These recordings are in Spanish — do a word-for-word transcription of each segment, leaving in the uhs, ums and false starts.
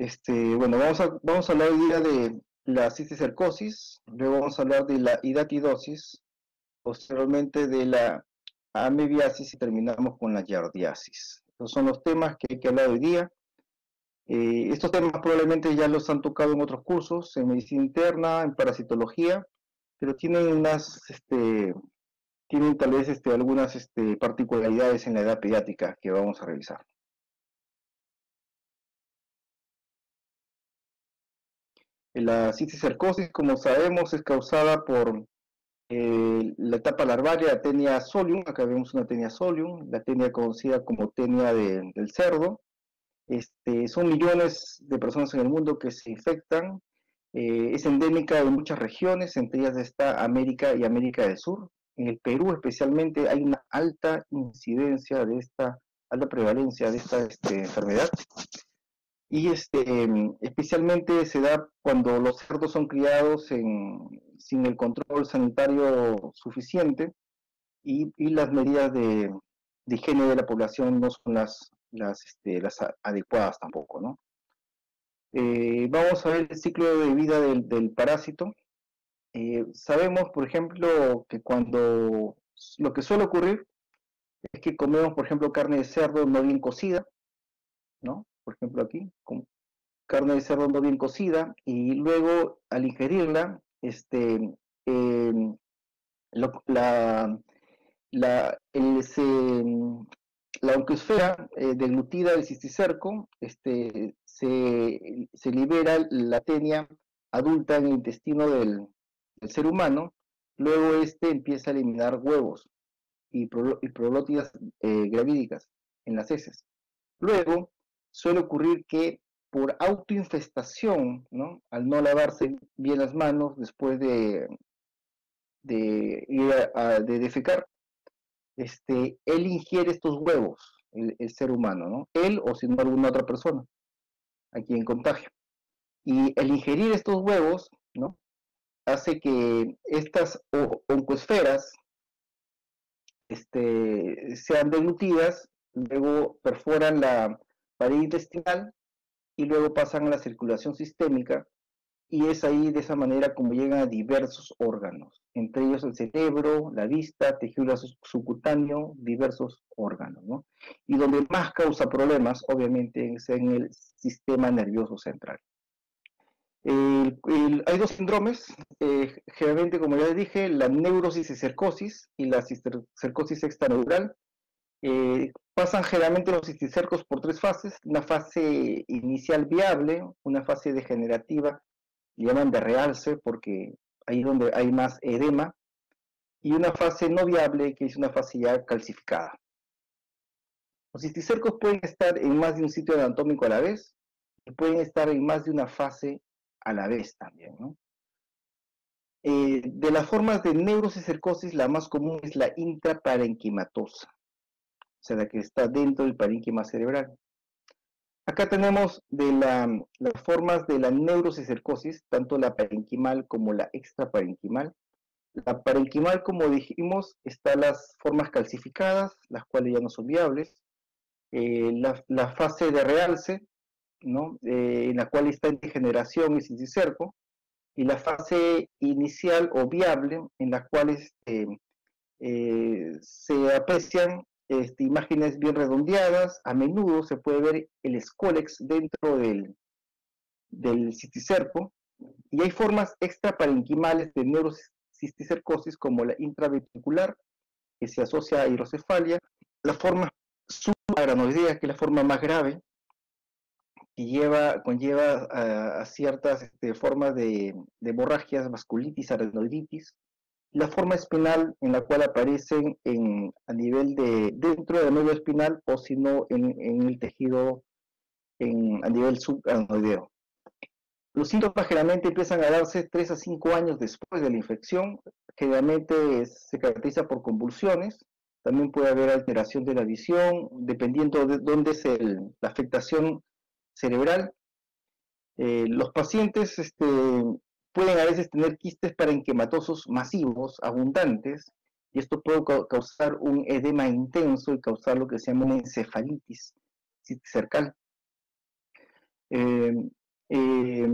Este, bueno, vamos a, vamos a hablar hoy día de la cisticercosis, luego vamos a hablar de la hidatidosis, posteriormente de la amebiasis y terminamos con la giardiasis. Estos son los temas que hay que hablar hoy día. Eh, estos temas probablemente ya los han tocado en otros cursos, en medicina interna, en parasitología, pero tienen unas, este, tienen tal vez este, algunas este, particularidades en la edad pediátrica que vamos a revisar. La cisticercosis, como sabemos, es causada por eh, la etapa larvaria, la tenia solium. Acá vemos una tenia solium, la tenia conocida como tenia de, del cerdo. Este, son millones de personas en el mundo que se infectan. Eh, es endémica en muchas regiones, entre ellas está América y América del Sur. En el Perú especialmente hay una alta incidencia de esta, alta prevalencia de esta este, enfermedad. Y este, especialmente se da cuando los cerdos son criados en, sin el control sanitario suficiente y, y las medidas de, de, higiene de la población no son las, las, este, las adecuadas tampoco, ¿no? Eh, vamos a ver el ciclo de vida del, del parásito. Eh, sabemos, por ejemplo, que cuando lo que suele ocurrir es que comemos, por ejemplo, carne de cerdo no bien cocida, ¿no? Por ejemplo, aquí, con carne de cerdo no bien cocida, y luego al ingerirla, este, eh, lo, la, la, el, se, la oncoesfera eh, deglutida del cisticerco este, se, se libera la tenia adulta en el intestino del, del ser humano, luego este empieza a eliminar huevos y, pro, y prolótidas eh, gravídicas en las heces. Luego suele ocurrir que por autoinfestación, ¿no? Al no lavarse bien las manos después de, de ir a, a, de defecar, este, él ingiere estos huevos, el, el ser humano, ¿no? Él o si no alguna otra persona a quien contagia. Y el ingerir estos huevos, ¿no? Hace que estas oncoesferas este, sean deglutidas, luego perforan la pared intestinal y luego pasan a la circulación sistémica, y es ahí de esa manera como llegan a diversos órganos, entre ellos el cerebro, la vista, tejido subcutáneo, diversos órganos, ¿no? Y donde más causa problemas, obviamente, es en el sistema nervioso central. El, el, hay dos síndromes, eh, generalmente, como ya les dije, la neurocisticercosis y la cisticercosis extraneural. Eh, pasan generalmente los cisticercos por tres fases: una fase inicial viable, una fase degenerativa, le llaman de realce porque ahí es donde hay más edema, y una fase no viable, que es una fase ya calcificada. Los cisticercos pueden estar en más de un sitio anatómico a la vez y pueden estar en más de una fase a la vez también, ¿no? Eh, de las formas de neurocisticercosis, la más común es la intraparenquimatosa, o sea, la que está dentro del parénquima cerebral. Acá tenemos de la, las formas de la neurocisticercosis, tanto la parenquimal como la extraparenquimal. La parenquimal, como dijimos, están las formas calcificadas, las cuales ya no son viables. Eh, la, la, fase de realce, ¿no? Eh, en la cual está en degeneración y cisticerco, y la fase inicial o viable, en la cual este, eh, se aprecian este, imágenes bien redondeadas. A menudo se puede ver el escólex dentro del, del cisticerco, y hay formas extraparenquimales de neurocisticercosis como la intraventricular, que se asocia a hidrocefalia, la forma subagranoidea, que es la forma más grave, que lleva, conlleva a, a ciertas este, formas de, de hemorragias, vasculitis, aracnoiditis, la forma espinal, en la cual aparecen en, a nivel de dentro del medio espinal, o si no en, en el tejido en, a nivel subaracnoideo. Los síntomas generalmente empiezan a darse tres a cinco años después de la infección. Generalmente se caracteriza por convulsiones. También puede haber alteración de la visión, dependiendo de dónde es el, la afectación cerebral. Eh, los pacientes este, pueden a veces tener quistes parenquimatosos masivos, abundantes, y esto puede causar un edema intenso y causar lo que se llama una encefalitis cercal. Eh, eh,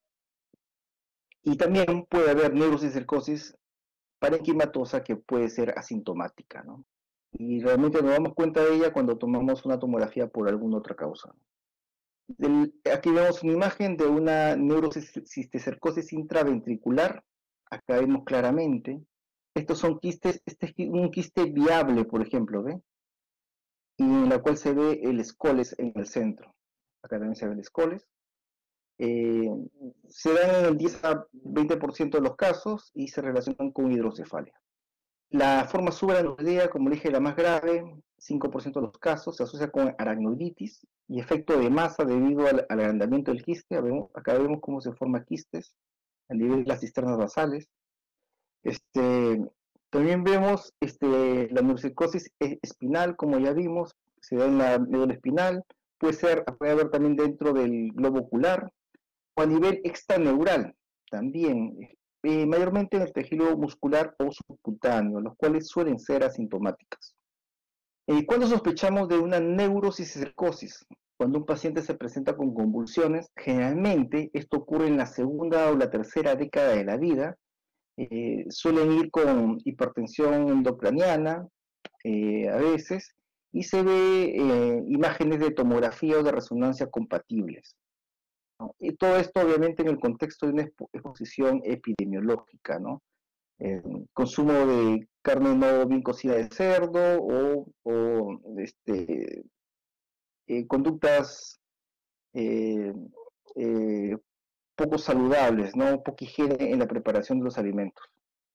y también puede haber neurocisticercosis parenquimatosa que puede ser asintomática, ¿no? Y realmente nos damos cuenta de ella cuando tomamos una tomografía por alguna otra causa. Del, aquí vemos una imagen de una neurocisticercosis intraventricular. Acá vemos claramente. Estos son quistes, este es un quiste viable, por ejemplo, ¿ve? Y en la cual se ve el escoles en el centro. Acá también se ve el escoles. Eh, se dan en el diez a veinte por ciento de los casos y se relacionan con hidrocefalia. La forma subaracnoidea, como dije, la más grave, cinco por ciento de los casos, se asocia con aracnoiditis y efecto de masa debido al, al agrandamiento del quiste. Acá vemos cómo se forman quistes a nivel de las cisternas basales. Este, también vemos este, la neurocisticercosis espinal, como ya vimos, se da en la médula espinal, puede ser, puede haber también dentro del globo ocular, o a nivel extraneural también, eh, mayormente en el tejido muscular o subcutáneo, los cuales suelen ser asintomáticas. Eh, ¿Cuándo sospechamos de una neurocisticercosis? Cuando un paciente se presenta con convulsiones, generalmente esto ocurre en la segunda o la tercera década de la vida, eh, suelen ir con hipertensión endocraniana, eh, a veces, y se ve eh, imágenes de tomografía o de resonancia compatibles. ¿No? Y todo esto obviamente en el contexto de una exposición epidemiológica, ¿no? Eh, consumo de carne no bien cocida de cerdo o, o este, eh, conductas eh, eh, poco saludables, ¿no? Poca higiene en la preparación de los alimentos.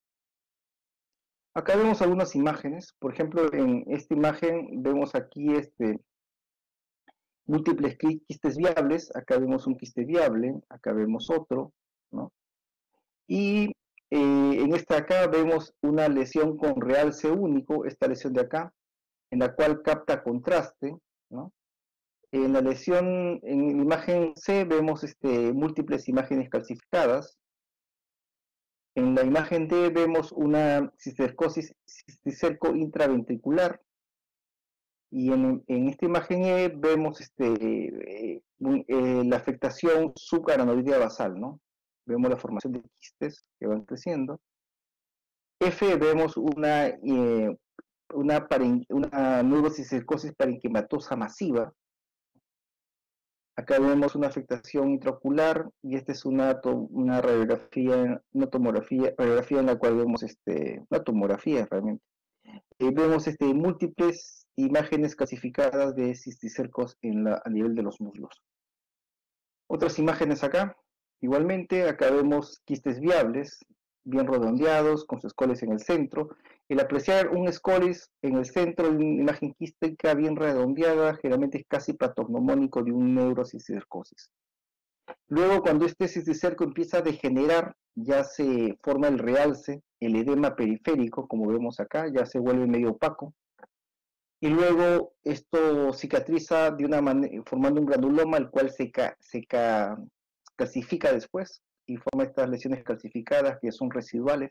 Acá vemos algunas imágenes, por ejemplo, en esta imagen vemos aquí este, múltiples quistes viables, acá vemos un quiste viable, acá vemos otro, ¿no? Y eh, en esta acá vemos una lesión con realce único, esta lesión de acá, en la cual capta contraste, ¿no? En la lesión, en la imagen C vemos este, múltiples imágenes calcificadas. En la imagen D vemos una cisticercosis cisticerco intraventricular. Y en, en esta imagen E vemos este, eh, eh, la afectación subaracnoidea basal, ¿no? Vemos la formación de quistes que van creciendo. F vemos una, eh, una, una neurocisticercosis parenquimatosa masiva. Acá vemos una afectación intraocular y esta es una, una radiografía, una tomografía, radiografía en la cual vemos este, una tomografía realmente. Eh, vemos este, múltiples imágenes clasificadas de cisticercos en la, a nivel de los muslos. Otras imágenes acá, igualmente, acá vemos quistes viables, bien redondeados, con sus escoles en el centro. El apreciar un escolis en el centro de una imagen quística bien redondeada, generalmente es casi patognomónico de un neurocisticercosis. Luego, cuando este cisticerco empieza a degenerar, ya se forma el realce, el edema periférico, como vemos acá, ya se vuelve medio opaco. Y luego esto cicatriza de una manera, formando un granuloma, el cual se, ca, se ca, calcifica después y forma estas lesiones calcificadas que son residuales.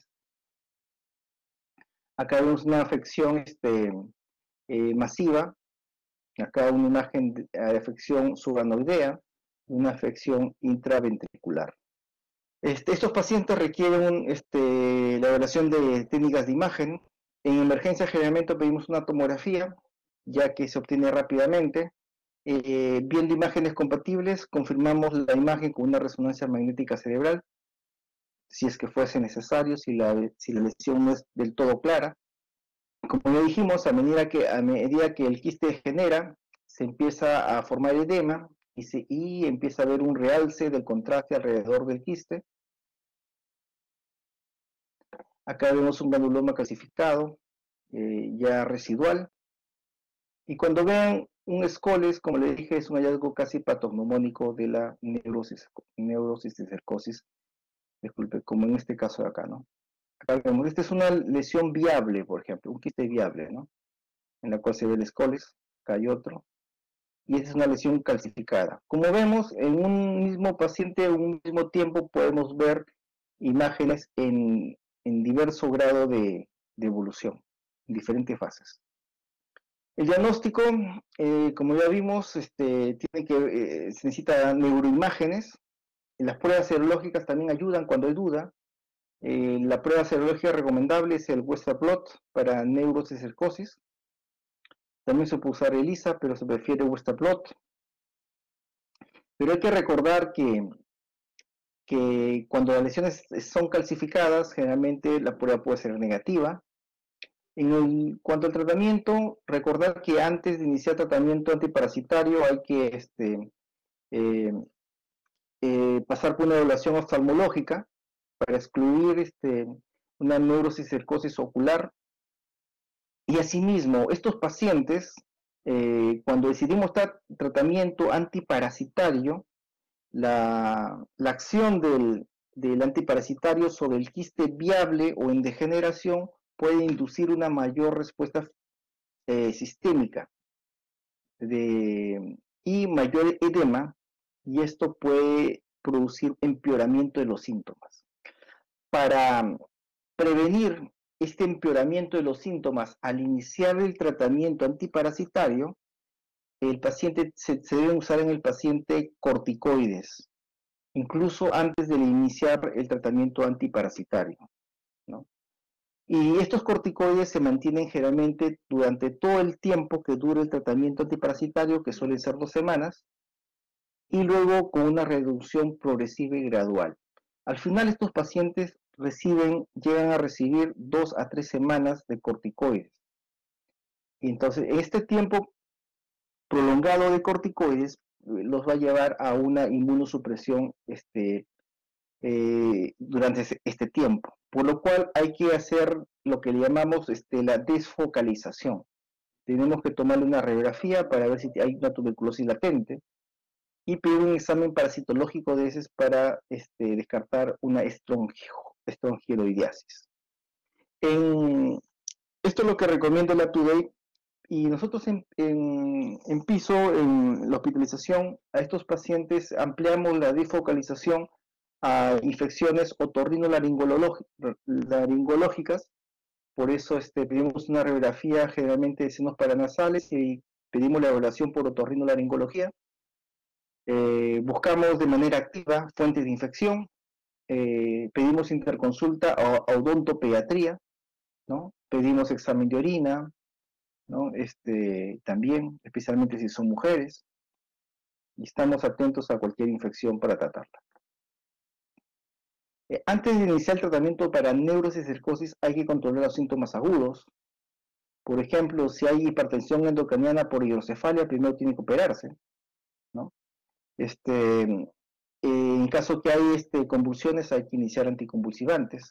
Acá vemos una afección este, eh, masiva, acá una imagen de, de afección subaracnoidea, una afección intraventricular. Este, estos pacientes requieren este, la evaluación de técnicas de imagen. En emergencia generalmente pedimos una tomografía, ya que se obtiene rápidamente. Eh, viendo imágenes compatibles, confirmamos la imagen con una resonancia magnética cerebral, si es que fuese necesario, si la, si la lesión no es del todo clara. Como ya dijimos, a medida que, a medida que el quiste genera, se empieza a formar edema y, se, y empieza a haber un realce del contraste alrededor del quiste. Acá vemos un granuloma calcificado, eh, ya residual. Y cuando vean un escoles, como les dije, es un hallazgo casi patognomónico de la neurosis, neurocisticercosis, disculpe, como en este caso de acá, ¿no? Acá vemos, esta es una lesión viable, por ejemplo, un quiste viable, ¿no? En la cual se ve el escoles, acá hay otro, y esta es una lesión calcificada. Como vemos, en un mismo paciente, en un mismo tiempo, podemos ver imágenes en, en diverso grado de, de evolución, en diferentes fases. El diagnóstico, eh, como ya vimos, este, tiene que, eh, se necesita neuroimágenes. Las pruebas serológicas también ayudan cuando hay duda. Eh, la prueba serológica recomendable es el Western blot para neurocicercosis. También se puede usar ELISA, pero se prefiere Western blot. Pero hay que recordar que, que cuando las lesiones son calcificadas, generalmente la prueba puede ser negativa. En el, cuanto al tratamiento, recordar que antes de iniciar tratamiento antiparasitario hay que este, eh, eh, pasar por una evaluación oftalmológica para excluir este, una neurocicercosis ocular. Y asimismo, estos pacientes, eh, cuando decidimos dar tratamiento antiparasitario, la, la acción del, del antiparasitario sobre el quiste viable o en degeneración puede inducir una mayor respuesta eh, sistémica de, y mayor edema, y esto puede producir empeoramiento de los síntomas. Para prevenir este empeoramiento de los síntomas al iniciar el tratamiento antiparasitario, el paciente se, se debe usar en el paciente corticoides, incluso antes de iniciar el tratamiento antiparasitario, ¿no? Y estos corticoides se mantienen generalmente durante todo el tiempo que dure el tratamiento antiparasitario, que suelen ser dos semanas, y luego con una reducción progresiva y gradual. Al final estos pacientes reciben, llegan a recibir dos a tres semanas de corticoides. Y entonces, este tiempo prolongado de corticoides los va a llevar a una inmunosupresión este, eh, durante este tiempo. Por lo cual hay que hacer lo que le llamamos este, la desfocalización. Tenemos que tomarle una radiografía para ver si hay una tuberculosis latente y pedir un examen parasitológico de heces para este, descartar una estrongiloidiasis. En, esto es lo que recomienda la Today, y nosotros en, en, en piso, en la hospitalización, a estos pacientes ampliamos la defocalización a infecciones otorrinolaringológicas. Por eso este, pedimos una radiografía generalmente de senos paranasales y pedimos la evaluación por otorrinolaringología. Eh, buscamos de manera activa fuentes de infección, eh, pedimos interconsulta a, a odontopediatría, ¿no? Pedimos examen de orina, ¿no? Este, también, especialmente si son mujeres, y estamos atentos a cualquier infección para tratarla. Eh, antes de iniciar el tratamiento para neurocicercosis hay que controlar los síntomas agudos. Por ejemplo, si hay hipertensión endocraniana por hidrocefalia, primero tiene que operarse, ¿no? Este, eh, en caso que hay este, convulsiones, hay que iniciar anticonvulsivantes.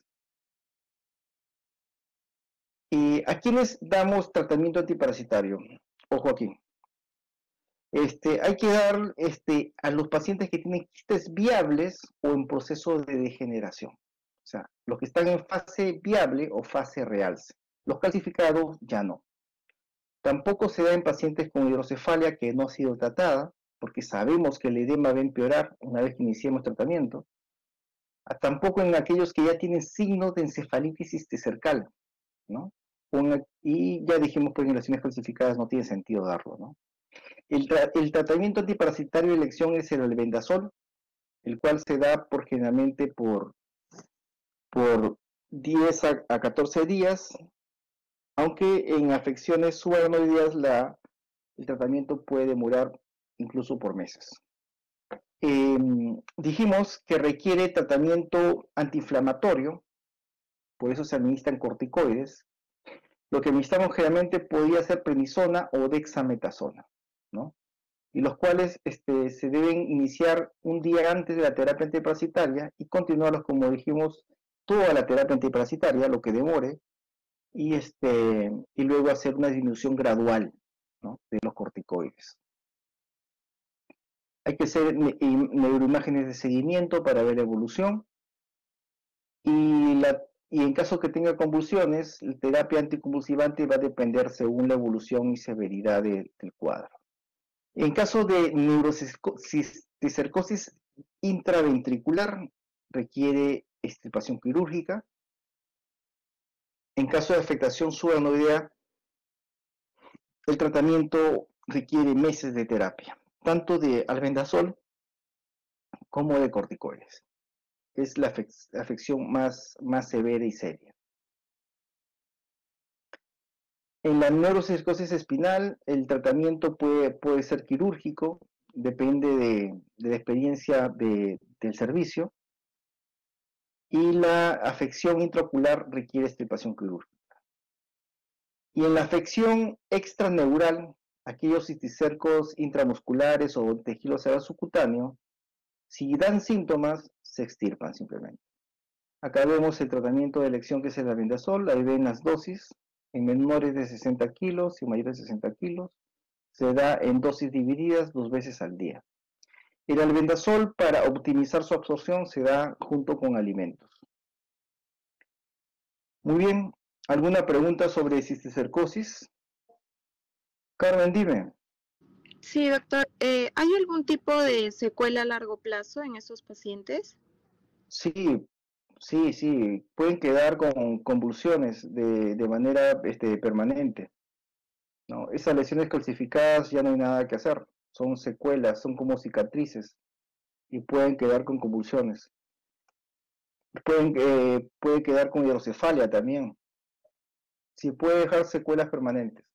¿Y a quiénes damos tratamiento antiparasitario? Ojo aquí. Este, hay que dar este, a los pacientes que tienen quistes viables o en proceso de degeneración. O sea, los que están en fase viable o fase realce. Los calcificados ya no. Tampoco se da en pacientes con hidrocefalia que no ha sido tratada, porque sabemos que el edema va a empeorar una vez que iniciemos tratamiento. Tampoco en aquellos que ya tienen signos de encefalitis cisticercal, ¿no? Una, y ya dijimos pues en las lesiones calcificadas no tiene sentido darlo, ¿no? El, tra el tratamiento antiparasitario de elección es el albendazol, el cual se da por generalmente por, por diez a catorce días, aunque en afecciones subaracnoideas la, el tratamiento puede demorar incluso por meses. Eh, dijimos que requiere tratamiento antiinflamatorio, por eso se administran corticoides. Lo que necesitamos generalmente podría ser prednisona o dexametasona, ¿no? Y los cuales este, se deben iniciar un día antes de la terapia antiparasitaria y continuarlos, como dijimos, toda la terapia antiparasitaria, lo que demore, y, este, y luego hacer una disminución gradual, ¿no?, de los corticoides. Hay que hacer neuroimágenes de seguimiento para ver la evolución, y, la, y en caso que tenga convulsiones, la terapia anticonvulsivante va a depender según la evolución y severidad de, del cuadro. En caso de neurocicercosis intraventricular, requiere extirpación quirúrgica. En caso de afectación subaracnoidea, el tratamiento requiere meses de terapia, tanto de albendazol como de corticoides. Es la afección más, más severa y seria. En la neurocisticercosis espinal, el tratamiento puede, puede ser quirúrgico, depende de, de la experiencia de, del servicio, y la afección intraocular requiere extirpación quirúrgica. Y en la afección extraneural, aquellos cisticercos intramusculares o tejido subcutáneo, si dan síntomas, se extirpan simplemente. Acá vemos el tratamiento de elección que es el albendazol, ahí ven las dosis, en menores de sesenta kilos y mayores de sesenta kilos, se da en dosis divididas dos veces al día. El albendazol, para optimizar su absorción, se da junto con alimentos. Muy bien, ¿alguna pregunta sobre cisticercosis? Carmen, dime. Sí, doctor. Eh, ¿Hay algún tipo de secuela a largo plazo en estos pacientes? Sí, sí, sí, pueden quedar con convulsiones de, de manera este, permanente, ¿no? Esas lesiones calcificadas ya no hay nada que hacer, son secuelas, son como cicatrices y pueden quedar con convulsiones. Pueden, eh, puede quedar con hidrocefalia también. Sí, puede dejar secuelas permanentes.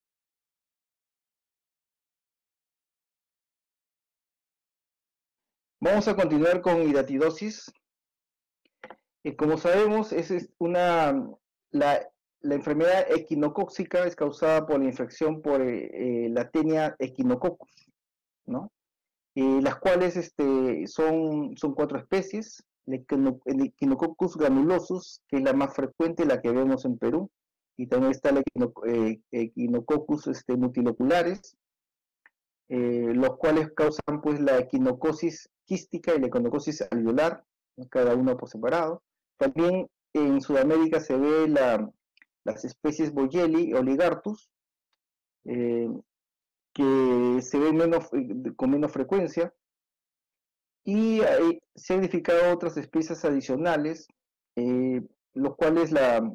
Vamos a continuar con hidatidosis. Y como sabemos, es una, la, la enfermedad equinocóxica es causada por la infección por eh, la tenia Echinococcus, ¿no? Eh, las cuales este, son, son cuatro especies. El Echinococcus granulosus, que es la más frecuente, la que vemos en Perú, y también está el Echinococcus este, multiloculares, eh, los cuales causan pues la equinocosis quística y la equinocosis alveolar, ¿no? Cada uno por separado. También en Sudamérica se ve la, las especies Boyeli, Oligartus, eh, que se ven menos, con menos frecuencia, y hay, se han identificado otras especies adicionales, eh, los cuales la,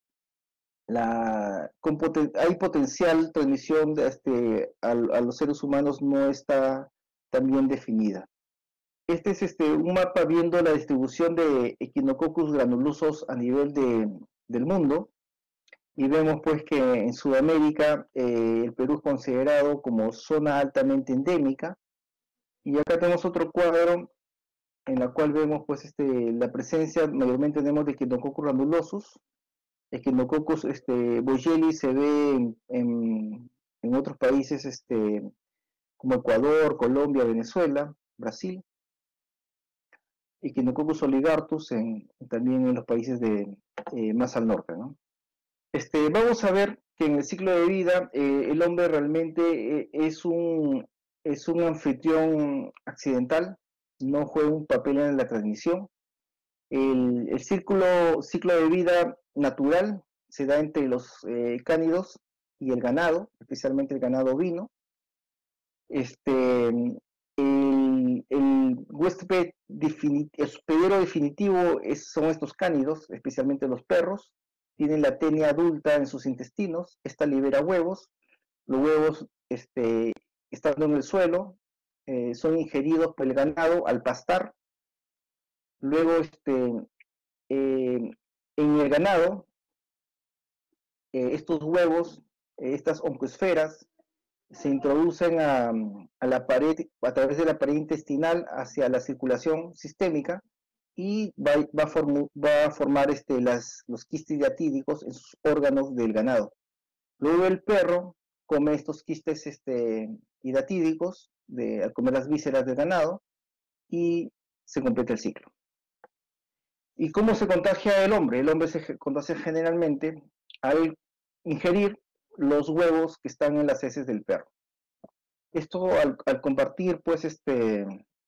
la, poten, hay potencial transmisión de este, a, a los seres humanos no está tan bien definida. Este es este, un mapa viendo la distribución de Echinococcus granulosos a nivel de, del mundo, y vemos pues que en Sudamérica eh, el Perú es considerado como zona altamente endémica, y acá tenemos otro cuadro en la cual vemos pues este, la presencia, mayormente tenemos de Echinococcus granulosus. Echinococcus este, boyeli se ve en, en, en otros países este, como Ecuador, Colombia, Venezuela, Brasil. Echinococcus oligartus en, también en los países de, eh, más al norte, ¿no? Este, vamos a ver que en el ciclo de vida eh, el hombre realmente eh, es, un, es un anfitrión accidental, no juega un papel en la transmisión. El, el círculo, ciclo de vida natural se da entre los eh, cánidos y el ganado, especialmente el ganado ovino. Este, el, el huésped hospedero definitivo es, son estos cánidos, especialmente los perros. Tienen la tenia adulta en sus intestinos, esta libera huevos, los huevos este, estando en el suelo, eh, son ingeridos por el ganado al pastar. Luego, este, eh, en el ganado, eh, estos huevos, eh, estas oncoesferas, se introducen a, a la pared, a través de la pared intestinal hacia la circulación sistémica, y va, va, a, formu, va a formar este, las, los quistes diatídicos en sus órganos del ganado. Luego el perro come estos quistes este, hidatídicos de, al comer las vísceras del ganado, y se completa el ciclo. ¿Y cómo se contagia el hombre? El hombre se contagia generalmente al ingerir los huevos que están en las heces del perro. Esto al, al compartir, pues, este,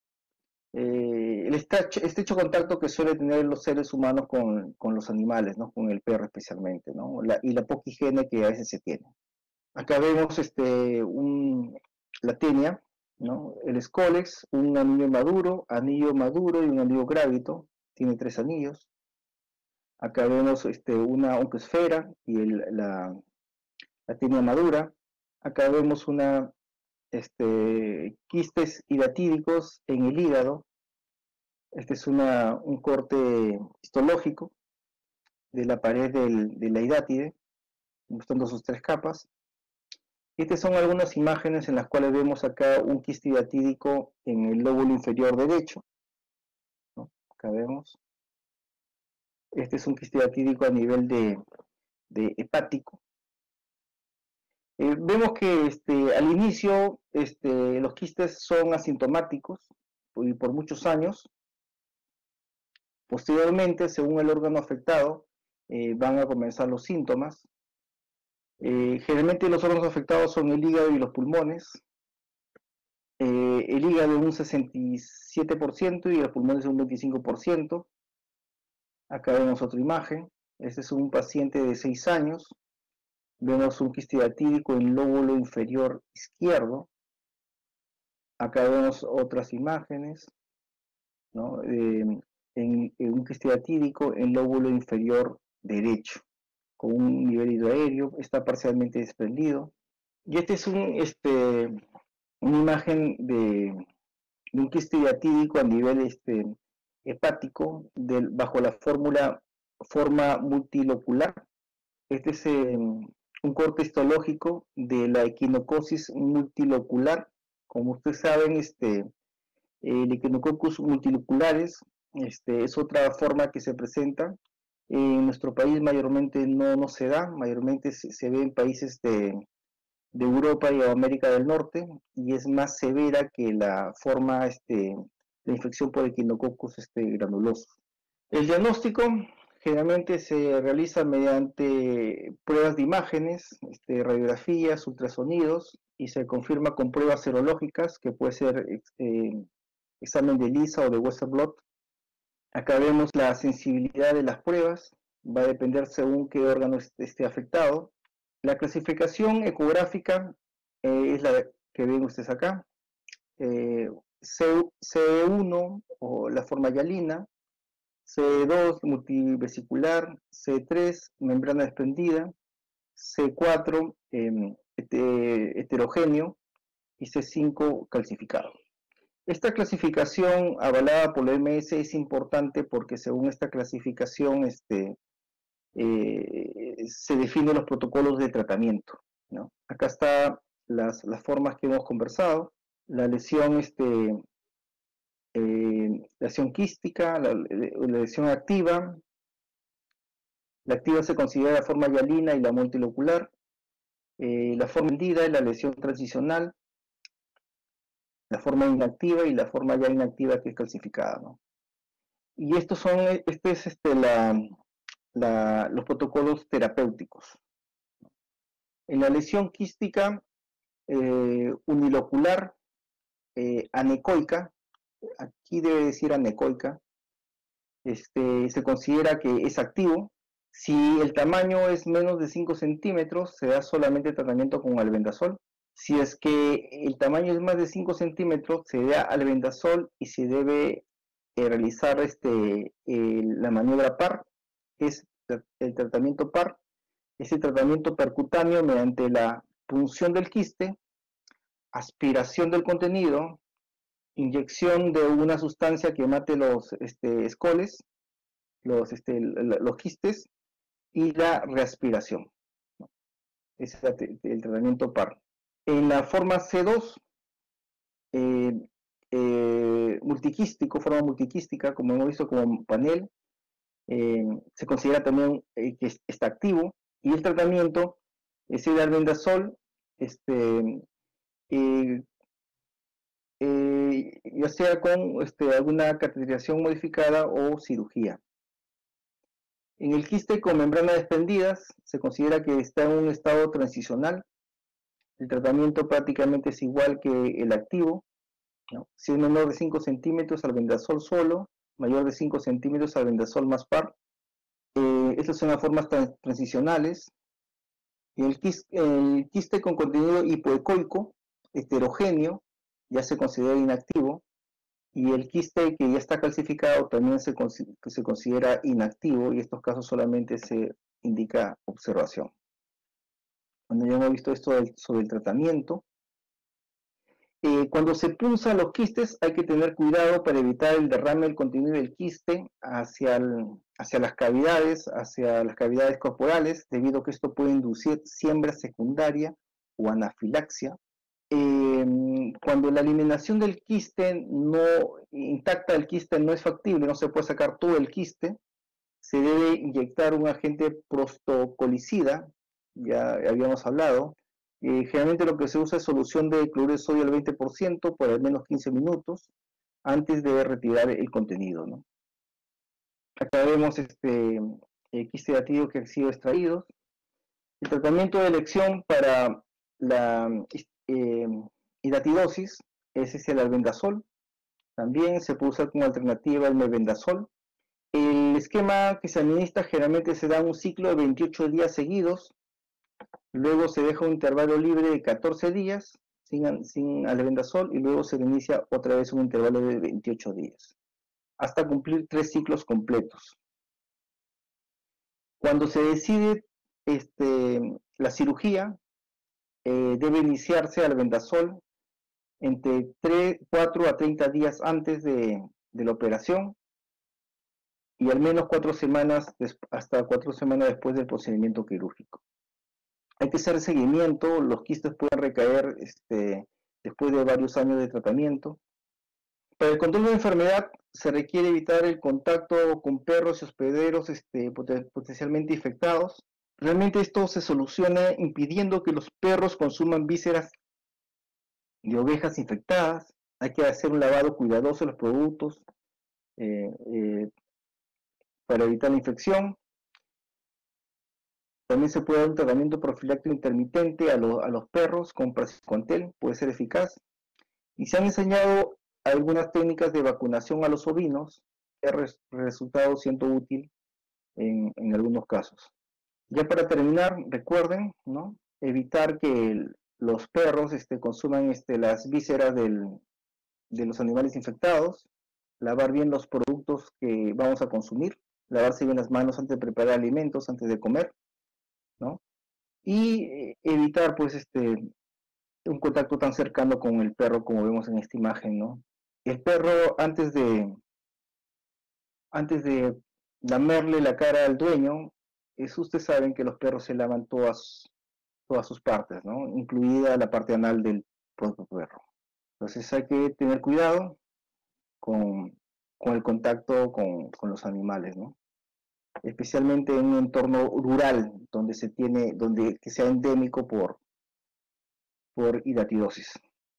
eh, el estrecho, estrecho contacto que suele tener los seres humanos con, con los animales, ¿no? Con el perro especialmente, ¿no? La, y la poca higiene que a veces se tiene. Acá vemos este, un, la tenia, ¿no? El escólex, un anillo maduro, anillo maduro y un anillo grávido, tiene tres anillos. Acá vemos este, una oncoesfera y el, la, la tenia madura. Acá vemos una, este, quistes hidatídicos en el hígado. Este es una, un corte histológico de la pared del, de la hidátide, mostrando sus tres capas. Estas son algunas imágenes en las cuales vemos acá un quiste hidatídico en el lóbulo inferior derecho, ¿no? Acá vemos. Este es un quiste hidatídico a nivel de, de hepático. Eh, vemos que este, al inicio este, los quistes son asintomáticos y por muchos años. Posteriormente, según el órgano afectado, eh, van a comenzar los síntomas. Eh, generalmente los órganos afectados son el hígado y los pulmones. Eh, el hígado un sesenta y siete por ciento y los pulmones un veinticinco por ciento. Acá vemos otra imagen. Este es un paciente de seis años. Vemos un quiste hidatídico en el lóbulo inferior izquierdo. Acá vemos otras imágenes, ¿no? Eh, en, en un quiste hidatídico en el lóbulo inferior derecho, con un nivel hidroaéreo, está parcialmente desprendido. Y este es un, este, una imagen de, de un quiste hidatídico a nivel este, hepático del, bajo la fórmula forma multilocular. Este es eh, un corte histológico de la equinocosis multilocular. Como ustedes saben, este, el Echinococcus multiloculares este, es otra forma que se presenta. En nuestro país mayormente no, no se da, mayormente se, se ve en países de, de Europa y América del Norte, y es más severa que la forma, este, la infección por Echinococcus este, granuloso. El diagnóstico generalmente se realiza mediante pruebas de imágenes, este, radiografías, ultrasonidos, y se confirma con pruebas serológicas, que puede ser eh, examen de ELISA o de Western blot. Acá vemos la sensibilidad de las pruebas, va a depender según qué órgano esté afectado. La clasificación ecográfica eh, es la que ven ustedes acá. Eh, C uno o la forma hialina, C dos multivesicular, C tres membrana desprendida, C cuatro eh, heterogéneo y C cinco calcificado. Esta clasificación avalada por la O M S es importante porque según esta clasificación este, eh, se definen los protocolos de tratamiento, ¿no? Acá están las, las formas que hemos conversado, la lesión, este, eh, la lesión quística, la, la lesión activa. La activa se considera la forma hialina y la multilocular. Eh, la forma hendida es la lesión transicional, la forma inactiva y la forma ya inactiva que es calcificada, ¿no? Y estos son, este es este, la, la, los protocolos terapéuticos. En la lesión quística eh, unilocular, eh, anecoica, aquí debe decir anecoica, este, se considera que es activo. Si el tamaño es menos de cinco centímetros, se da solamente tratamiento con albendazol. Si es que el tamaño es más de cinco centímetros, se da albendazol y se debe eh, realizar este, eh, la maniobra P A R, que es el tratamiento P A R, ese tratamiento percutáneo mediante la punción del quiste, aspiración del contenido, inyección de una sustancia que mate los este, escoles, los, este, los quistes, y la reaspiración. Ese es el tratamiento P A R. En la forma C dos, eh, eh, multiquístico, forma multiquística, como hemos visto como panel, eh, se considera también eh, que está activo, y el tratamiento es el albendazol, este, eh, eh, ya sea con este, alguna cateterización modificada o cirugía. En el quiste con membranas desprendidas se considera que está en un estado transicional. El tratamiento prácticamente es igual que el activo, ¿no? Si es menor de cinco centímetros, albendazol solo, mayor de cinco centímetros, albendazol más P A R. Eh, estas son las formas trans transicionales. El quiste, el quiste con contenido hipoecoico, heterogéneo, ya se considera inactivo, y el quiste que ya está calcificado también se, se considera inactivo, y en estos casos solamente se indica observación. Bueno, ya hemos visto esto del, sobre el tratamiento. Eh, cuando se punzan los quistes hay que tener cuidado para evitar el derrame del contenido del quiste hacia, el, hacia las cavidades, hacia las cavidades corporales, debido a que esto puede inducir siembra secundaria o anafilaxia. Eh, cuando la eliminación del quiste no intacta del quiste no es factible, no se puede sacar todo el quiste, se debe inyectar un agente prostocolicida, ya habíamos hablado. Eh, generalmente lo que se usa es solución de cloruro de sodio al veinte por ciento por al menos quince minutos antes de retirar el contenido, ¿no? Acá vemos este eh, quiste hidatido que han sido extraídos. El tratamiento de elección para la eh, hidatidosis es el albendazol. También se puede usar como alternativa el mebendazol. El esquema que se administra generalmente se da un ciclo de veintiocho días seguidos, luego se deja un intervalo libre de catorce días sin, sin albendazol y luego se inicia otra vez un intervalo de veintiocho días, hasta cumplir tres ciclos completos. Cuando se decide este, la cirugía, eh, debe iniciarse albendazol entre tres, cuatro a treinta días antes de, de la operación y al menos cuatro semanas, hasta cuatro semanas después del procedimiento quirúrgico. Hay que hacer seguimiento, los quistes pueden recaer este, después de varios años de tratamiento. Para el control de la enfermedad se requiere evitar el contacto con perros y hospederos este, potencialmente infectados. Realmente esto se soluciona impidiendo que los perros consuman vísceras de ovejas infectadas. Hay que hacer un lavado cuidadoso de los productos eh, eh, para evitar la infección. También se puede dar un tratamiento profiláctico intermitente a, lo, a los perros con praziquantel, puede ser eficaz. Y se han enseñado algunas técnicas de vacunación a los ovinos, que ha res, resultado siendo útil en, en algunos casos. Ya para terminar, recuerden, ¿no?, evitar que el, los perros este, consuman este, las vísceras del, de los animales infectados, lavar bien los productos que vamos a consumir, lavarse bien las manos antes de preparar alimentos, antes de comer, ¿no? Y evitar, pues, este, un contacto tan cercano con el perro como vemos en esta imagen, ¿no? El perro, antes de, antes de lamerle la cara al dueño, es, ustedes saben que los perros se lavan todas, todas sus partes, ¿no?, incluida la parte anal del propio perro. Entonces hay que tener cuidado con, con el contacto con, con los animales, ¿no?, especialmente en un entorno rural donde se tiene, donde que sea endémico por, por hidatidosis.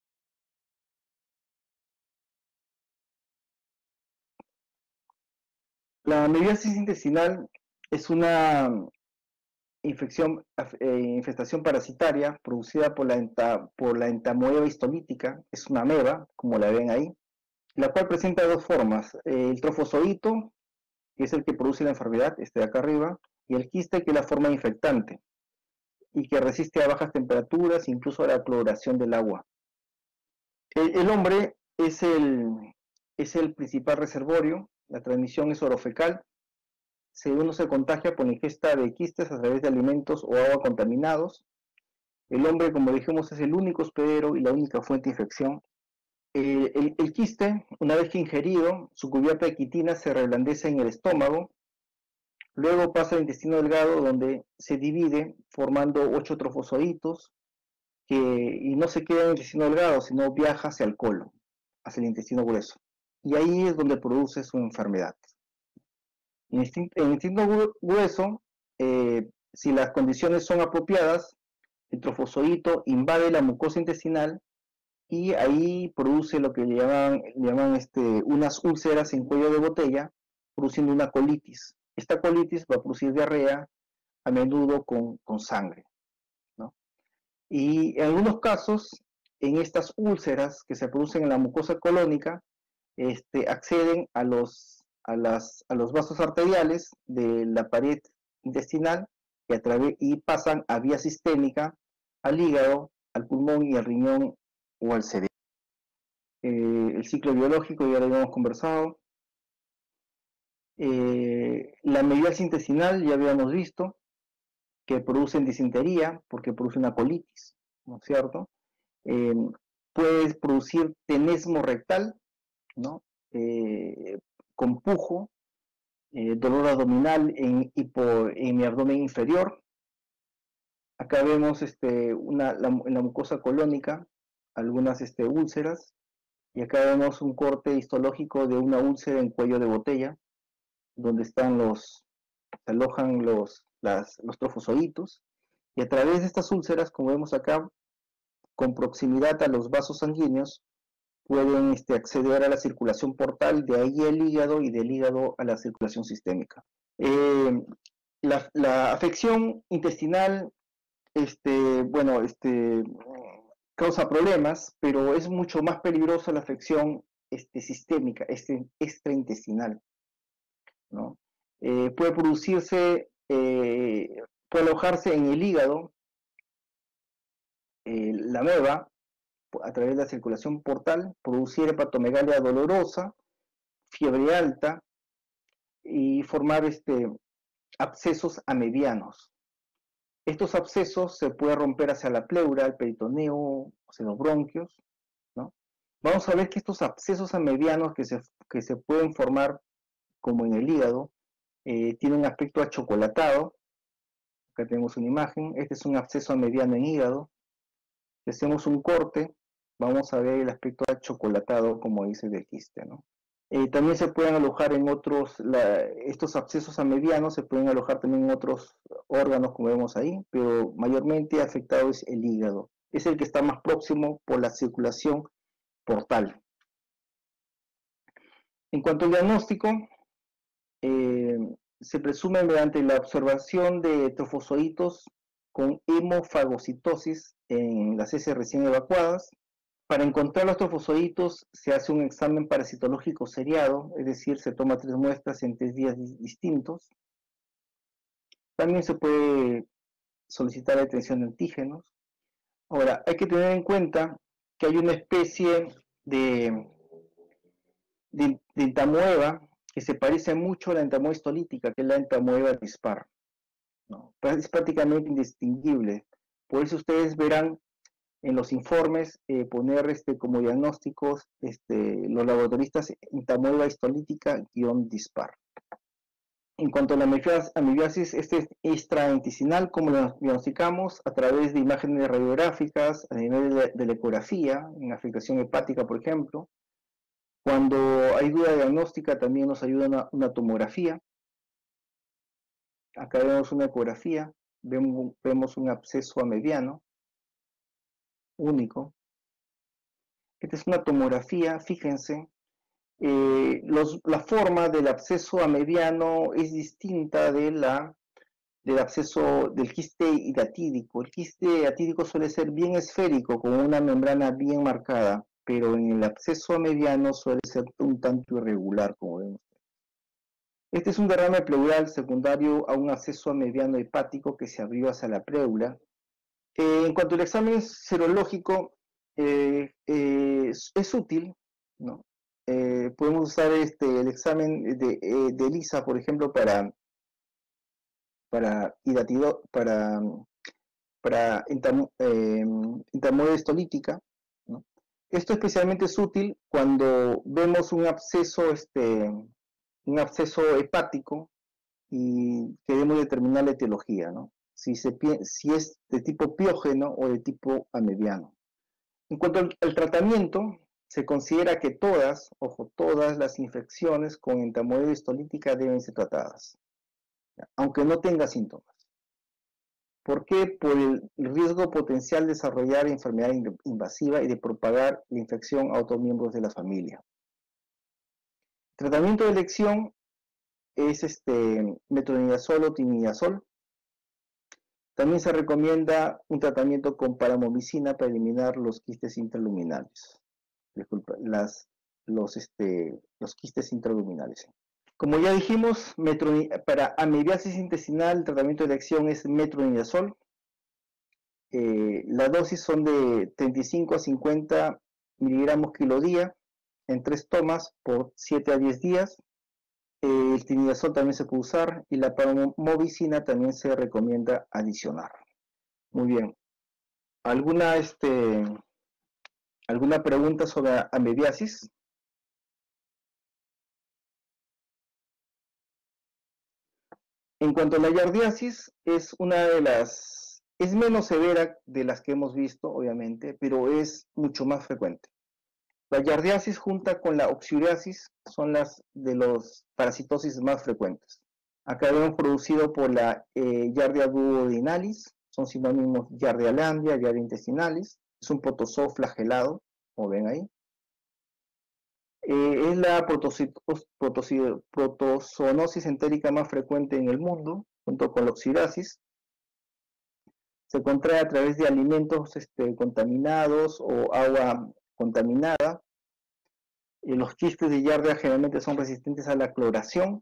La amebiasis intestinal es una infección, eh, infestación parasitaria producida por la, enta, por la entamoeba histolítica, es una ameba, como la ven ahí, la cual presenta dos formas, eh, el trofozoito, que es el que produce la enfermedad, este de acá arriba, y el quiste, que es la forma infectante, y que resiste a bajas temperaturas, incluso a la cloración del agua. El, el hombre es el, es el principal reservorio, la transmisión es orofecal, se, uno se contagia por la ingesta de quistes a través de alimentos o agua contaminados. El hombre, como dijimos, es el único hospedero y la única fuente de infección. Eh, el, el quiste, una vez que ingerido, su cubierta de quitina se reblandece en el estómago, luego pasa al intestino delgado, donde se divide formando ocho trofozoitos, que, y no se queda en el intestino delgado, sino viaja hacia el colon, hacia el intestino grueso. Y ahí es donde produce su enfermedad. En el intestino grueso, eh, si las condiciones son apropiadas, el trofozoito invade la mucosa intestinal y ahí produce lo que llaman, llaman este, unas úlceras en cuello de botella, produciendo una colitis. Esta colitis va a producir diarrea, a menudo con, con sangre, ¿no? Y en algunos casos, en estas úlceras que se producen en la mucosa colónica, este, acceden a los, a, las, a los vasos arteriales de la pared intestinal y, a través, y pasan a vía sistémica al hígado, al pulmón y al riñón o al cerebro. Eh, el ciclo biológico ya lo habíamos conversado. Eh, la amebiasis intestinal ya habíamos visto. que producen disentería, porque produce una colitis, ¿no es cierto? Eh, puede producir tenesmo rectal, ¿no? Eh, con pujo, eh, dolor abdominal en, hipo, en mi abdomen inferior. Acá vemos este, una, la, en la mucosa colónica algunas este, úlceras, y acá vemos un corte histológico de una úlcera en cuello de botella, donde están los, se alojan los, las, los trofozoitos, y a través de estas úlceras, como vemos acá, con proximidad a los vasos sanguíneos, pueden este, acceder a la circulación portal, de ahí el hígado, y del hígado a la circulación sistémica. Eh, la, la afección intestinal, este, bueno, este, causa problemas, pero es mucho más peligrosa la afección este, sistémica, este, extraintestinal, ¿no? Eh, puede producirse, eh, puede alojarse en el hígado, eh, la ameba, a través de la circulación portal, producir hepatomegalia dolorosa, fiebre alta y formar este, abscesos amebianos. Estos abscesos se pueden romper hacia la pleura, el peritoneo, hacia los bronquios, ¿no? Vamos a ver que estos abscesos amebianos que se, que se pueden formar, como en el hígado, eh, tienen un aspecto achocolatado. Acá tenemos una imagen. Este es un absceso amebiano en hígado. Si hacemos un corte, vamos a ver el aspecto achocolatado, como dice del quiste, ¿no? Eh, también se pueden alojar en otros, la, estos abscesos amebianos se pueden alojar también en otros órganos, como vemos ahí, pero mayormente afectado es el hígado. Es el que está más próximo por la circulación portal. En cuanto al diagnóstico, eh, se presume mediante la observación de trofozoitos con hemofagocitosis en las heces recién evacuadas. Para encontrar los trofozoitos se hace un examen parasitológico seriado, es decir, se toma tres muestras en tres días distintos. También se puede solicitar la detención de antígenos. Ahora, hay que tener en cuenta que hay una especie de, de, de entamoeba que se parece mucho a la entamoeba histolítica, que es la entamoeba dispar, ¿no? Es prácticamente indistinguible. Por eso ustedes verán en los informes eh, poner este, como diagnósticos este, los laboratoristas entamoeba histolítica-dispar. En cuanto a la amibiasis este extraintestinal, ¿cómo lo diagnosticamos? A través de imágenes radiográficas, a nivel de, de la ecografía, en afectación hepática, por ejemplo. Cuando hay duda diagnóstica, también nos ayuda una, una tomografía. Acá vemos una ecografía, vemos, vemos un absceso amebiano único. Esta es una tomografía, fíjense, eh, los, la forma del absceso amebiano es distinta de la, del absceso del quiste hidatídico. El quiste hidatídico suele ser bien esférico, con una membrana bien marcada, pero en el absceso amebiano suele ser un tanto irregular, como vemos. Este es un derrame pleural secundario a un absceso amebiano hepático que se abrió hacia la pleura. Eh, en cuanto al examen serológico, eh, eh, es, es útil, ¿no? Eh, podemos usar este, el examen de, eh, de ELISA, por ejemplo, para, para, hidatido, para, para entam, eh, entamoeba histolítica, ¿no? Esto especialmente es útil cuando vemos un absceso, este, un absceso hepático y queremos determinar la etiología, ¿no? Si, se, si es de tipo piógeno o de tipo amebiano. En cuanto al, al tratamiento, se considera que todas, ojo, todas las infecciones con entamoeba histolítica deben ser tratadas, aunque no tenga síntomas. ¿Por qué? Por el riesgo potencial de desarrollar enfermedad invasiva y de propagar la infección a otros miembros de la familia. El tratamiento de elección es este, metronidazol o tinidazol. También se recomienda un tratamiento con paramomicina para eliminar los quistes intraluminales. Disculpa, las, los, este, los quistes intraluminales. Como ya dijimos, para amibiasis intestinal el tratamiento de elección es metronidazol. Eh, las dosis son de treinta y cinco a cincuenta miligramos kilo día en tres tomas por siete a diez días. Eh, el tinidazol también se puede usar y la paromomicina también se recomienda adicionar. Muy bien. ¿Alguna, este, ¿alguna pregunta sobre amebiasis? En cuanto a la yardiasis, es una de las, es menos severa de las que hemos visto, obviamente, pero es mucho más frecuente. La yardiasis junta con la oxyuriasis son las de los parasitosis más frecuentes. Acá vemos producido por la eh, Yardia duodenalis, son sinónimos Yardia lamblia, Yardia intestinalis, es un protozoo flagelado, como ven ahí. Eh, es la protozoonosis entérica más frecuente en el mundo, junto con la oxirasis. Se contrae a través de alimentos este, contaminados o agua contaminada. Eh, los quistes de Yardia generalmente son resistentes a la cloración.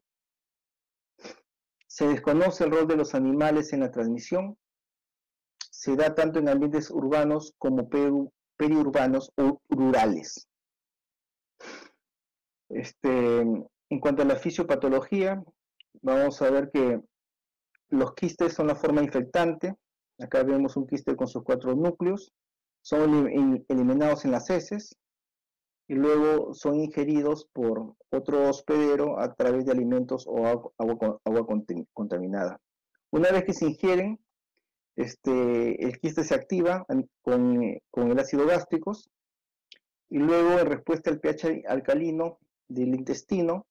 Se desconoce el rol de los animales en la transmisión. Se da tanto en ambientes urbanos como periurbanos o rurales. Este, en cuanto a la fisiopatología, vamos a ver que los quistes son la forma infectante. Acá vemos un quiste con sus cuatro núcleos. Son eliminados en las heces y luego son ingeridos por otro hospedero a través de alimentos o agua, agua, agua contaminada. Una vez que se ingieren, este, el quiste se activa con, con el ácido gástrico y luego en respuesta al pH alcalino del intestino,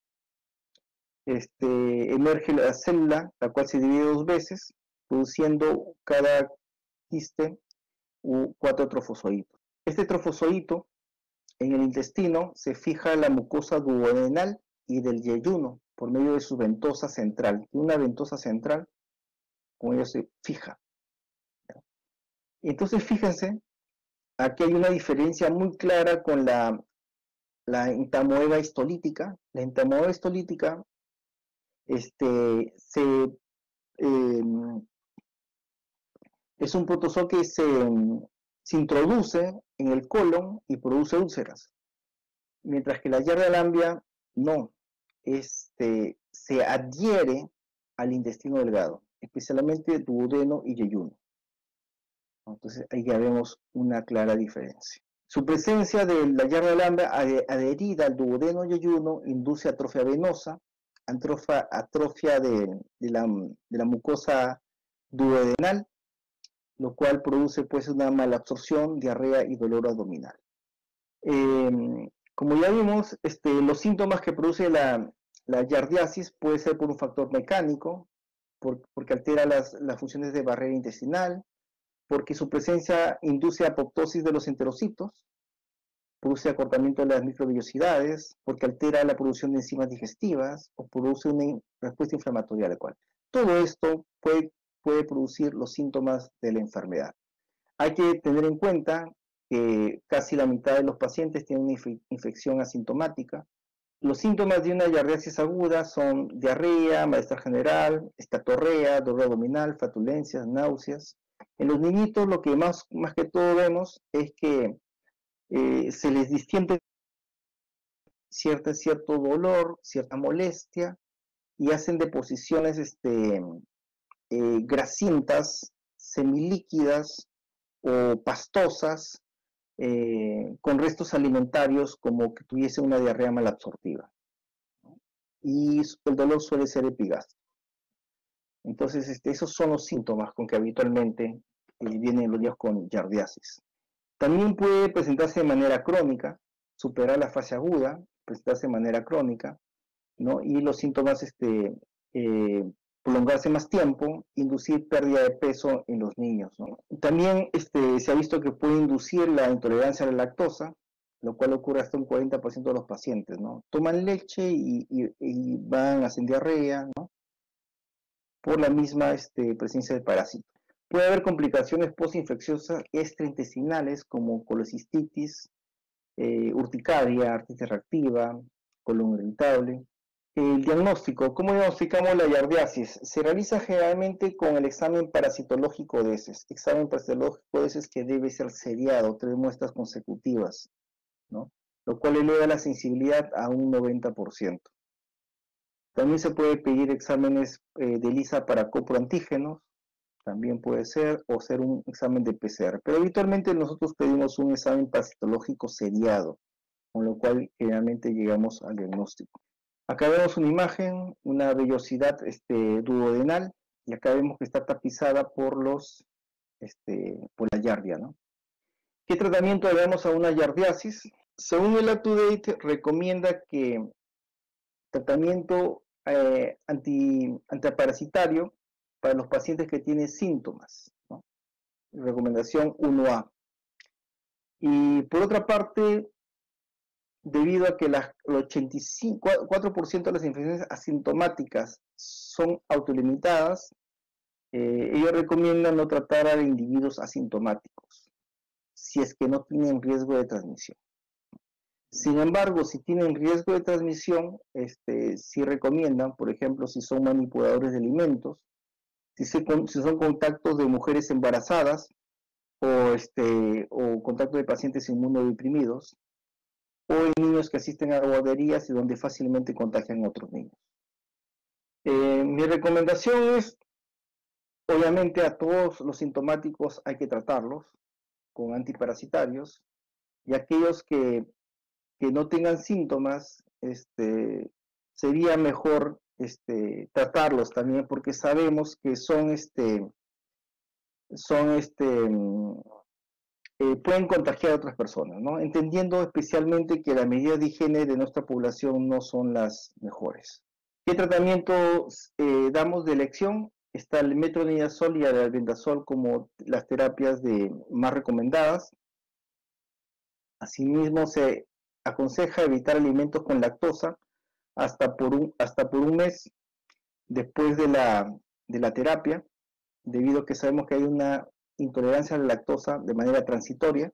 este, emerge la célula, la cual se divide dos veces, produciendo cada quiste u cuatro trofozoitos. Este trofozoito en el intestino se fija la mucosa duodenal y del yeyuno por medio de su ventosa central. Una ventosa central, con ello se fija. Entonces, fíjense, aquí hay una diferencia muy clara con la, la entamoeba histolítica. La entamoeba histolítica este, se, eh, es un protozoo que se, se introduce en el colon y produce úlceras, mientras que la Yardia lamblia no, este, se adhiere al intestino delgado, especialmente duodeno y yeyuno. Entonces ahí ya vemos una clara diferencia. Su presencia de la Yardia lamblia adherida al duodeno y yeyuno induce atrofia venosa, atrofia, atrofia de, de, la, de la mucosa duodenal, lo cual produce pues una mala absorción, diarrea y dolor abdominal. Eh, como ya vimos, este, los síntomas que produce la, la yardiasis puede ser por un factor mecánico, por, porque altera las, las funciones de barrera intestinal, porque su presencia induce apoptosis de los enterocitos, produce acortamiento de las microvellosidades, porque altera la producción de enzimas digestivas o produce una respuesta inflamatoria a la cual. Todo esto puede, puede producir los síntomas de la enfermedad. Hay que tener en cuenta que casi la mitad de los pacientes tienen una inf infección asintomática. Los síntomas de una yardiasis aguda son diarrea, malestar general, estatorrea, dolor abdominal, flatulencias, náuseas. En los niñitos lo que más, más que todo vemos es que eh, se les distiende cierto, cierto dolor, cierta molestia y hacen deposiciones este, eh, grasientas, semilíquidas o pastosas eh, con restos alimentarios como que tuviese una diarrea malabsortiva. Y el dolor suele ser epigástrico. Entonces, este, esos son los síntomas con que habitualmente eh, vienen los niños con yardiasis. También puede presentarse de manera crónica, superar la fase aguda, presentarse de manera crónica, ¿no? Y los síntomas, este, eh, prolongarse más tiempo, inducir pérdida de peso en los niños, ¿no? También este, se ha visto que puede inducir la intolerancia a la lactosa, lo cual ocurre hasta un cuarenta por ciento de los pacientes, ¿no? Toman leche y, y, y van a hacer diarrea, ¿no? Por la misma este, presencia del parásito. Puede haber complicaciones postinfecciosas extraintestinales como colecistitis, eh, urticaria, artritis reactiva, colon irritable. El diagnóstico, ¿cómo diagnosticamos la yardiasis? Se realiza generalmente con el examen parasitológico de heces, examen parasitológico de heces que debe ser seriado, tres muestras consecutivas, ¿no? Lo cual eleva la sensibilidad a un noventa por ciento. También se puede pedir exámenes eh, de ELISA para coproantígenos, también puede ser, o ser un examen de P C R. Pero habitualmente nosotros pedimos un examen parasitológico seriado, con lo cual generalmente llegamos al diagnóstico. Acá vemos una imagen, una vellosidad este, duodenal, y acá vemos que está tapizada por, los, este, por la yardia, ¿no? ¿Qué tratamiento le damos a una yardiasis? Según el UpToDate, recomienda que tratamiento eh, anti, antiparasitario para los pacientes que tienen síntomas, ¿no? Recomendación uno A. Y por otra parte, debido a que las, el ochenta y cinco, cuatro por ciento de las infecciones asintomáticas son autolimitadas, eh, ellos recomiendan no tratar a individuos asintomáticos, si es que no tienen riesgo de transmisión. Sin embargo, si tienen riesgo de transmisión, este, sí recomiendan, por ejemplo, si son manipuladores de alimentos, si, se, si son contactos de mujeres embarazadas o, este, o contactos de pacientes inmunodeprimidos, o en niños que asisten a guarderías y donde fácilmente contagian a otros niños. Eh, mi recomendación es, obviamente a todos los sintomáticos hay que tratarlos con antiparasitarios, y aquellos que, que no tengan síntomas, este, sería mejor este, tratarlos también, porque sabemos que son, este, son este, eh, pueden contagiar a otras personas, ¿no? Entendiendo especialmente que las medidas de higiene de nuestra población no son las mejores. ¿Qué tratamiento eh, damos de elección? Está el metronidazol y el albendazol como las terapias de, más recomendadas. Asimismo, se aconseja evitar alimentos con lactosa hasta por un, hasta por un mes después de la, de la terapia, debido a que sabemos que hay una intolerancia a la lactosa de manera transitoria.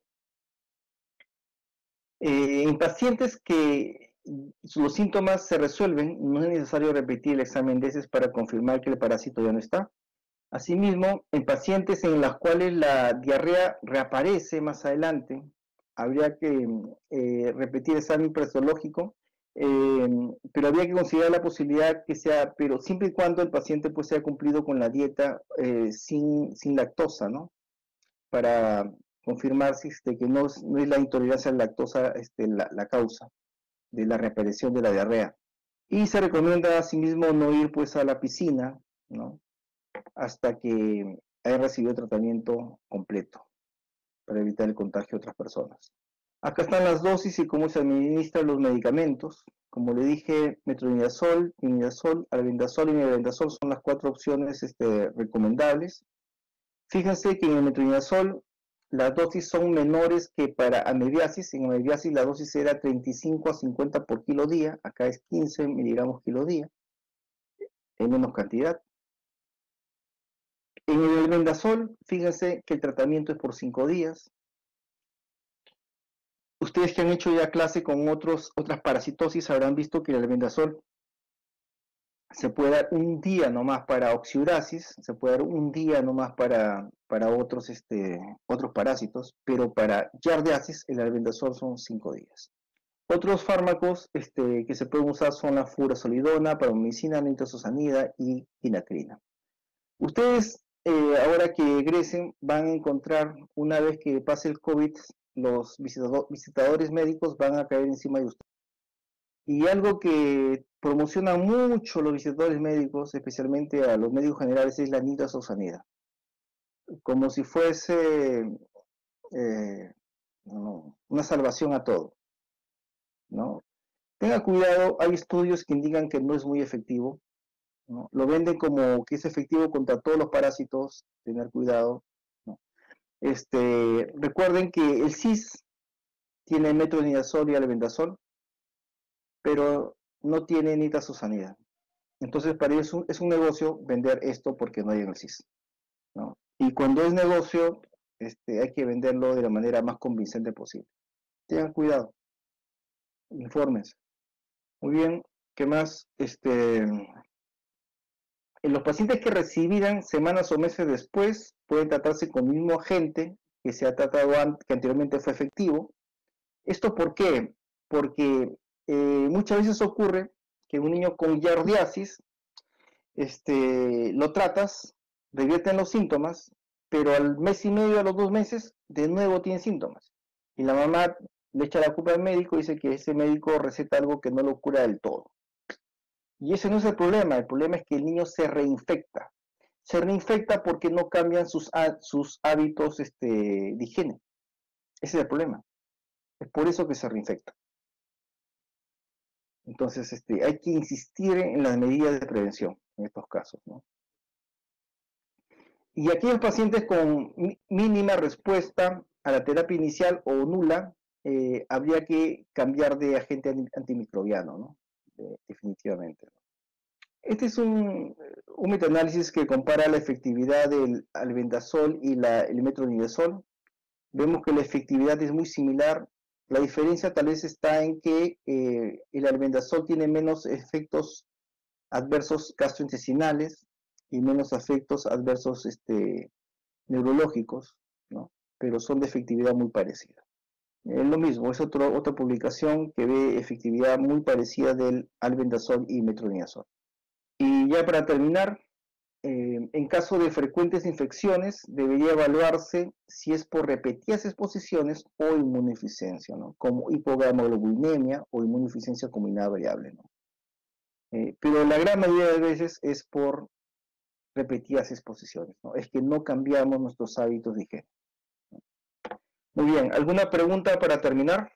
Eh, en pacientes que los síntomas se resuelven, no es necesario repetir el examen de heces para confirmar que el parásito ya no está. Asimismo, en pacientes en los cuales la diarrea reaparece más adelante, habría que eh, repetir el examen parasitológico, eh, pero habría que considerar la posibilidad que sea, pero siempre y cuando el paciente pues haya cumplido con la dieta eh, sin, sin lactosa, ¿no? Para confirmar si, este, que no, no es la intolerancia a la lactosa este, la, la causa de la reaparición de la diarrea. Y se recomienda asimismo no ir pues a la piscina, ¿no? Hasta que haya recibido tratamiento completo para evitar el contagio a otras personas. Acá están las dosis y cómo se administran los medicamentos. Como le dije, metronidazol, imidazol, albendazol y mebendazol son las cuatro opciones este, recomendables. Fíjense que en el metronidazol las dosis son menores que para amebiasis. En amebiasis la dosis era treinta y cinco a cincuenta por kilo día, acá es quince miligramos kilo día, en menos cantidad. En el albendazol, fíjense que el tratamiento es por cinco días. Ustedes que han hecho ya clase con otros, otras parasitosis habrán visto que el albendazol se puede dar un día nomás para oxiurasis, se puede dar un día nomás para, para otros, este, otros parásitos, pero para yardiasis el albendazol son cinco días. Otros fármacos este, que se pueden usar son la furosolidona, paromicina, nitazosanida y quinatrina. Ustedes, eh, ahora que egresen, van a encontrar, una vez que pase el COVID, los visitador, visitadores médicos van a caer encima de ustedes. Y algo que promocionan mucho los visitadores médicos, especialmente a los médicos generales, es la nitazosanida. Como si fuese eh, no, una salvación a todo, ¿no? Tenga cuidado, hay estudios que indican que no es muy efectivo, ¿no? Lo venden como que es efectivo contra todos los parásitos, tener cuidado, ¿no? Este, recuerden que el C I S tiene metronidazol y albendazol, pero no tiene nitazosanida. Entonces, para ellos es un, es un negocio vender esto porque no hay en el C I S, ¿no? Y cuando es negocio, este, hay que venderlo de la manera más convincente posible. Tengan cuidado, infórmense. Muy bien, ¿qué más? Este, en los pacientes que recibirán semanas o meses después, pueden tratarse con el mismo agente que se ha tratado antes, que anteriormente fue efectivo. ¿Esto por qué? Porque eh, muchas veces ocurre que un niño con giardiasis, este, lo tratas, revierten los síntomas, pero al mes y medio, a los dos meses, de nuevo tiene síntomas. Y la mamá le echa la culpa al médico y dice que ese médico receta algo que no lo cura del todo. Y ese no es el problema, el problema es que el niño se reinfecta. Se reinfecta porque no cambian sus, sus hábitos este, de higiene. Ese es el problema. Es por eso que se reinfecta. Entonces, este, hay que insistir en las medidas de prevención en estos casos, ¿no? Y aquellos pacientes con mínima respuesta a la terapia inicial o nula, eh, habría que cambiar de agente antimicrobiano, ¿no? Eh, definitivamente. Este es un, un metaanálisis que compara la efectividad del albendazol y la, el metronidazol. Vemos que la efectividad es muy similar. La diferencia tal vez está en que eh, el albendazol tiene menos efectos adversos gastrointestinales y menos efectos adversos este, neurológicos, ¿no? Pero son de efectividad muy parecida. Es lo mismo, es otro, otra publicación que ve efectividad muy parecida del albendazol y metronidazol. Y ya para terminar, eh, en caso de frecuentes infecciones, debería evaluarse si es por repetidas exposiciones o inmunodeficiencia, ¿no? Como hipogramaglobulinemia o inmunodeficiencia combinada variable, ¿no? Eh, pero la gran mayoría de veces es por repetidas exposiciones, ¿no? Es que no cambiamos nuestros hábitos de higiene. Muy bien, ¿alguna pregunta para terminar?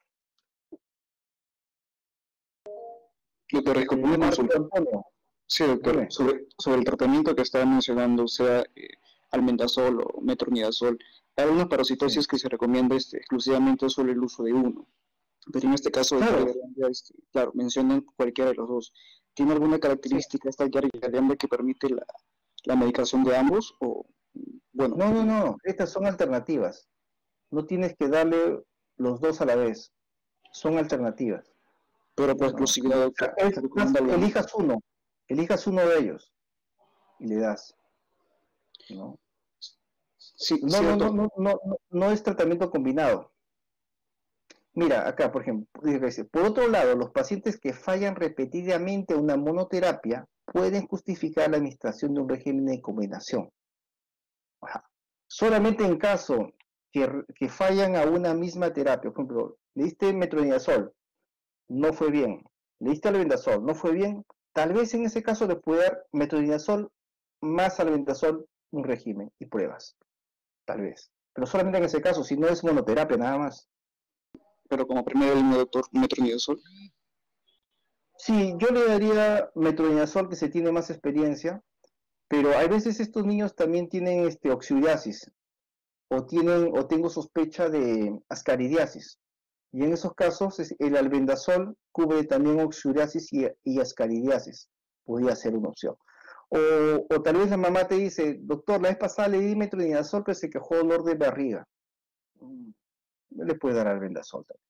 Doctor, disculpe una consulta. Sí, doctor, sobre, sobre el tratamiento que estaba mencionando, sea eh, albendazol o metronidazol, hay algunas parasitosis sí. que se recomienda este, exclusivamente sobre el uso de uno, pero en este caso, claro, de este, claro, mencionan cualquiera de los dos. ¿Tiene alguna característica sí. esta giardia que permite la, la medicación de ambos? O, bueno, no, no, no, estas son alternativas. No tienes que darle los dos a la vez, son alternativas. Pero por exclusividad, no. doctor. Es, elijas uno. Elijas uno de ellos y le das, ¿no? Sí, no, no, no, no, no, no, no es tratamiento combinado. Mira, acá, por ejemplo, dice, por otro lado, los pacientes que fallan repetidamente una monoterapia pueden justificar la administración de un régimen de combinación. Ajá. Solamente en caso que, que fallan a una misma terapia, por ejemplo, le diste metronidazol, no fue bien, le diste albendazol, no fue bien, tal vez en ese caso le puede dar metronidazol más albendazol un régimen y pruebas. Tal vez. Pero solamente en ese caso, si no es monoterapia nada más. Pero como primero línea, doctor, metronidazol. Sí, yo le daría metronidazol, que se tiene más experiencia, pero hay veces estos niños también tienen este, oxidasis, o, tienen, o tengo sospecha de ascaridiasis. Y en esos casos, el albendazol cubre también oxidasis y, y ascaridiasis. Podría ser una opción. O, o tal vez la mamá te dice, doctor, la vez pasada le di metronidazol, pero se quejó de dolor de barriga. No le puede dar albendazol también.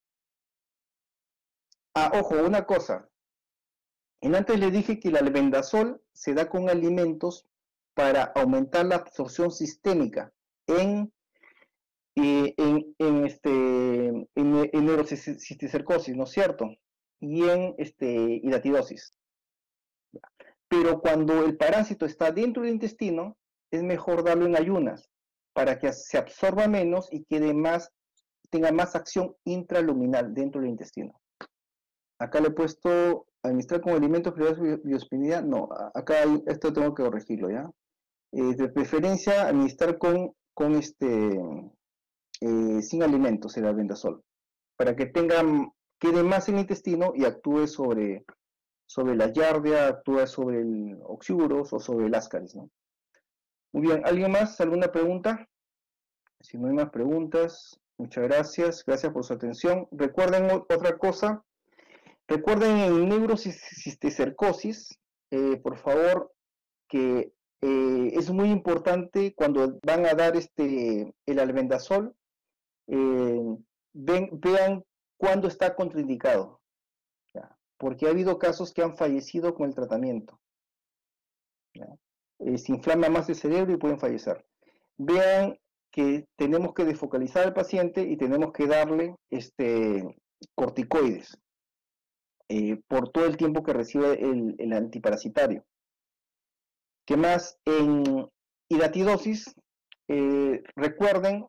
Ah, ojo, una cosa. En antes le dije que el albendazol se da con alimentos para aumentar la absorción sistémica en Eh, en, en, este, en, en neurocisticercosis, ¿no es cierto? Y en este, hidatidosis. Pero cuando el parásito está dentro del intestino, es mejor darlo en ayunas, para que se absorba menos y quede más, tenga más acción intraluminal dentro del intestino. Acá le he puesto administrar con alimentos privados de biospinidad. No, acá hay, esto tengo que corregirlo, ¿ya? Eh, de preferencia, administrar con, con este... Eh, sin alimentos el albendazol, para que tenga, quede más en el intestino y actúe sobre, sobre la giardia, actúe sobre el oxyuros o sobre el ascaris, ¿no? Muy bien, ¿alguien más? ¿Alguna pregunta? Si no hay más preguntas, muchas gracias, gracias por su atención. Recuerden otra cosa, recuerden en neurocisticercosis, eh, por favor, que eh, es muy importante cuando van a dar este, el albendazol, Eh, ven, vean cuándo está contraindicado, ¿ya? Porque ha habido casos que han fallecido con el tratamiento, ¿ya? Eh, se inflama más el cerebro y pueden fallecer. Vean que tenemos que desfocalizar al paciente y tenemos que darle este, corticoides. eh, por todo el tiempo que recibe el, el antiparasitario. ¿Qué más? En hidatidosis, eh, recuerden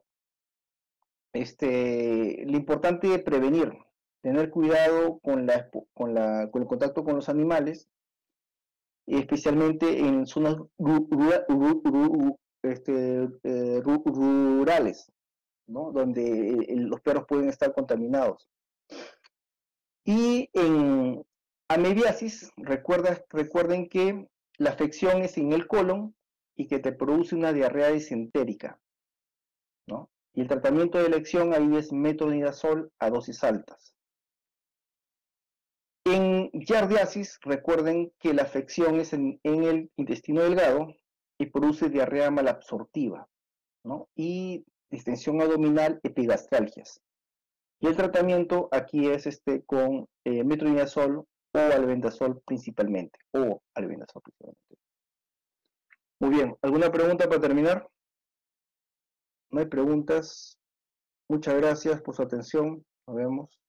este, lo importante de prevenir, tener cuidado con, la, con, la, con el contacto con los animales, especialmente en zonas ru, ru, ru, este, eh, rurales, ¿no? Donde el, los perros pueden estar contaminados. Y en amebiasis, recuerda, recuerden que la afección es en el colon y que te produce una diarrea disentérica, ¿no? Y el tratamiento de elección ahí es metronidazol a dosis altas. En giardiasis, recuerden que la afección es en, en el intestino delgado y produce diarrea malabsortiva, ¿no? Y distensión abdominal, epigastralgias. Y el tratamiento aquí es este con eh, metronidazol o albendazol principalmente, o albendazol principalmente. Muy bien, ¿alguna pregunta para terminar? No hay preguntas. Muchas gracias por su atención. Nos vemos.